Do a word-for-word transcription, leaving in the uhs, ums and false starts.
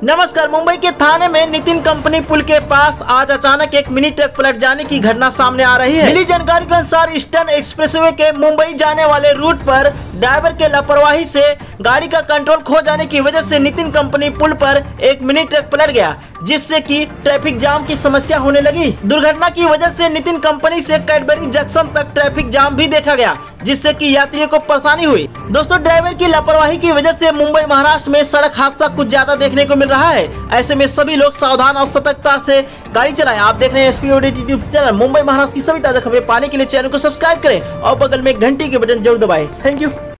नमस्कार। मुंबई के थाने में नितिन कंपनी पुल के पास आज अचानक एक मिनी ट्रक पलट जाने की घटना सामने आ रही है। मिली जानकारी के अनुसार ईस्टर्न एक्सप्रेसवे के मुंबई जाने वाले रूट पर ड्राइवर के लापरवाही से गाड़ी का कंट्रोल खो जाने की वजह से नितिन कंपनी पुल पर एक मिनी ट्रक पलट गया, जिससे कि ट्रैफिक जाम की समस्या होने लगी। दुर्घटना की वजह से नितिन कंपनी से कैडबरी जंक्शन तक ट्रैफिक जाम भी देखा गया, जिससे कि यात्रियों को परेशानी हुई। दोस्तों, ड्राइवर की लापरवाही की वजह से मुंबई महाराष्ट्र में सड़क हादसा कुछ ज्यादा देखने को मिल रहा है। ऐसे में सभी लोग सावधान और सतर्कता से गाड़ी चलाएं। आप देख रहे हैं SP ODT YouTube channel. Mumbai Maharashtra की सभी ताजा खबरें पाने के लिए चैनल को सब्सक्राइब करें और बगल में घंटी के बटन जरूर दबाएं। Thank you.